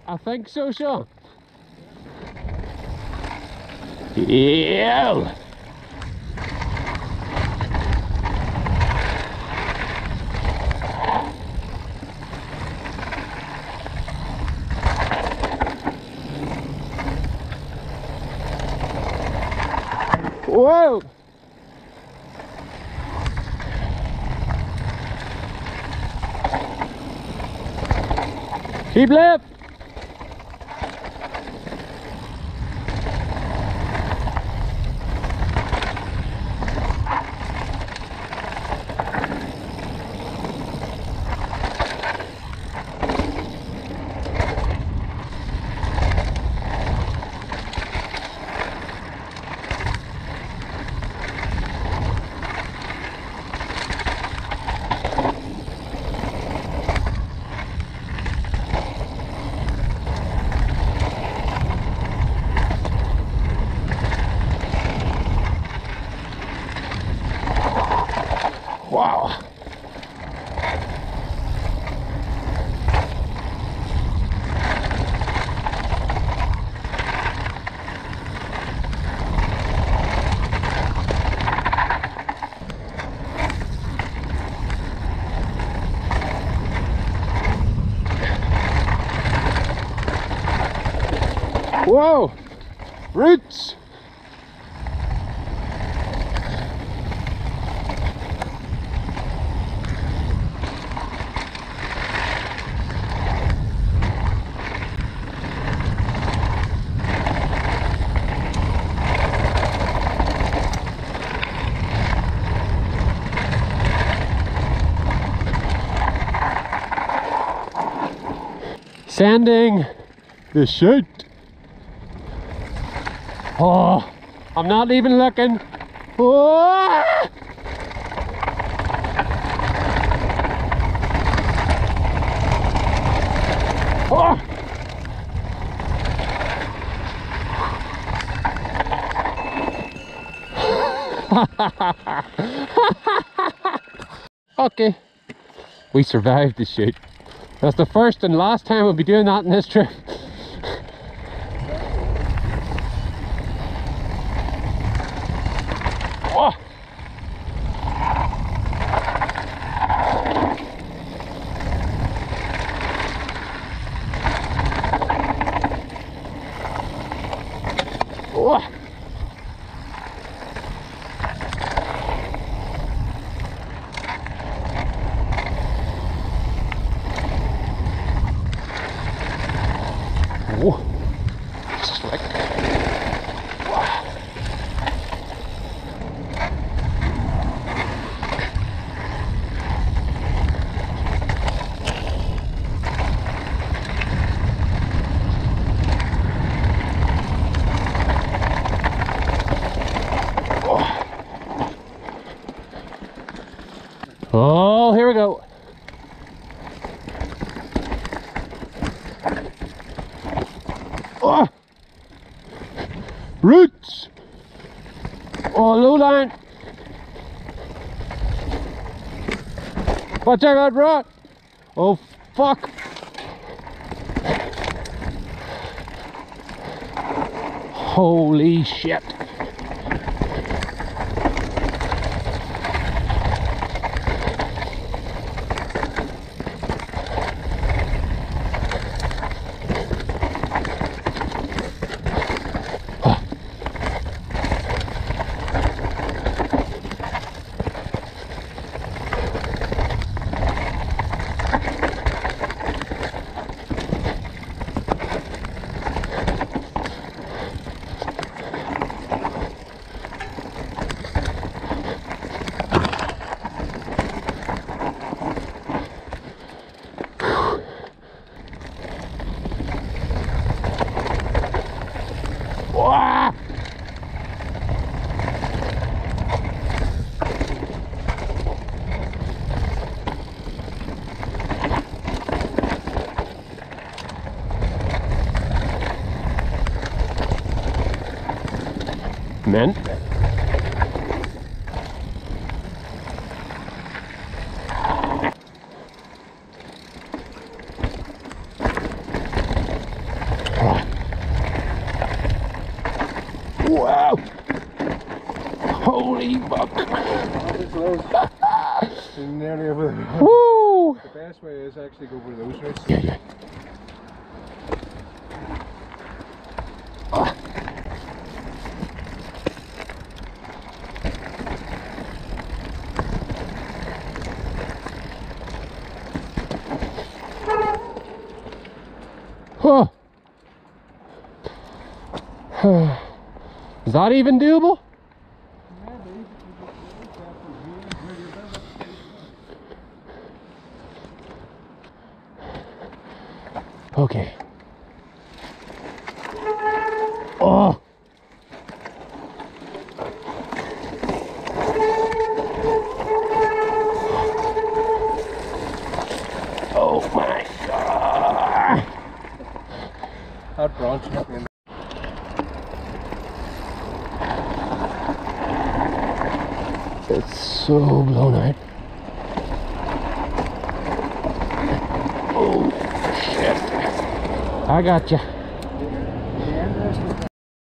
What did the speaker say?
I think so, Sean. Yeah. Whoa. Keep left. Wow. Whoa, roots. Sanding the chute. Oh, I'm not even looking. Oh! Oh! Okay, we survived the chute. That's the first and last time we'll be doing that in this trip. Oh. Oh. Oh. Slick. Oh, here we go. Oh, roots. Oh, low line. Watch out, bro. Oh, fuck. Holy shit. Wah! Men. nearly over there. Woo! The best way is actually go over those routes. Yeah, yeah. Huh. Is that even doable? Okay. Oh. Oh my God. That branch hit me in the It's so blown out. Oh shit. I got you.